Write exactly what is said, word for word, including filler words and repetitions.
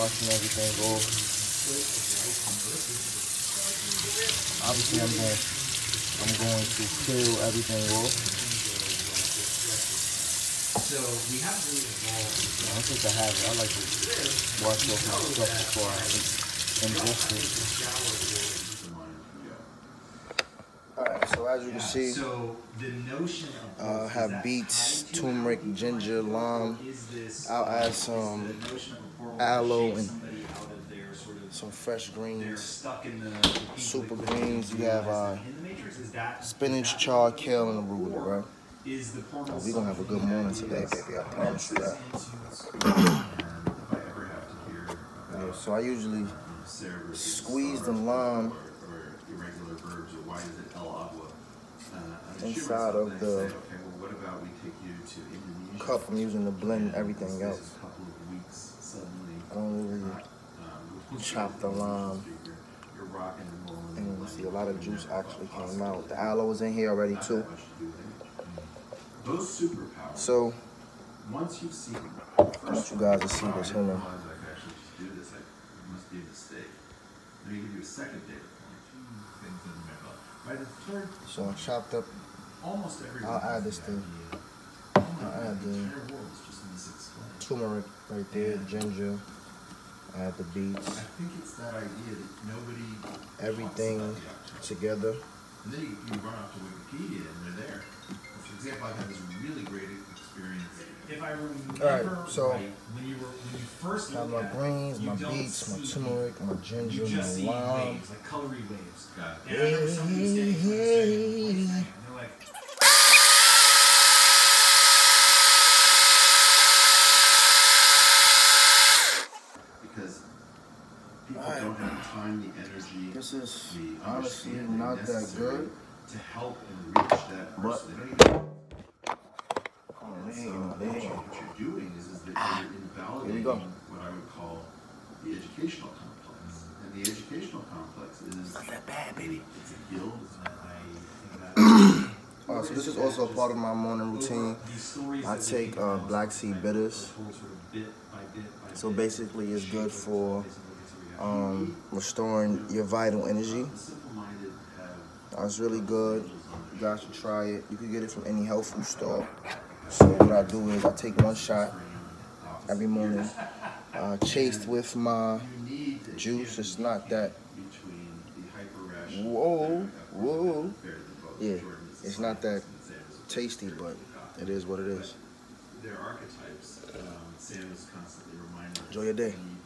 washing everything off. Obviously, I'm going, I'm going to peel everything off. So we haven't really evolved. I don't think I have it. I like to wash off my stuff before I ingest it. Alright, so as you can see, so the notion of uh, have beets, turmeric, ginger, lime. I'll add some aloe and some fresh greens, super greens. You have uh, spinach, chard, kale, and arugula, right? Oh, we're gonna have a good morning today, baby. I promise you that. Yeah, so I usually squeeze the lime inside of the cup I'm using to blend everything else. I don't really chop the lime. And you see a lot of juice actually came out. The aloe is in here already too. So, I want you guys to see this. Hold on. So I chopped up. I'll add this thing. I'll add the turmeric right there, ginger. Add the beets. Everything together. And then you, you run off to Wikipedia and they're there. For example, I've had this really great experience. If I remember Alright, so right, when you were when you first got my greens, my beets, my turmeric, my ginger, my lime. waves, like colory waves. Got it. And I remember somebody standing on the stage and they're like, because people right. don't have time, the energy. This is honestly not that good to help and reach that person. But, they don't even oh, they ain't, they ain't. What you're doing is, is that you're invalidating what I would call the educational complex. And the educational complex is not that bad, baby. It's a guild. Uh, so this is also a part of my morning routine. I take uh, black seed bitters. So basically it's good for um, restoring your vital energy. Uh, it's really good. You guys should try it. You can get it from any health food store. So what I do is I take one shot every morning, uh, chased with my juice. It's not that, whoa, whoa. Yeah, it's not that tasty, but it is what it is. Enjoy your day.